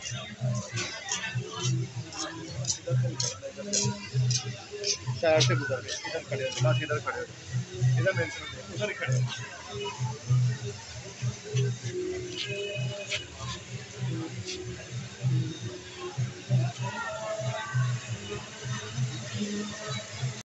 Side से गुजर गए, इधर खड़े हो, बस इधर खड़े हो, इधर मेरे से उधर ही खड़े हो।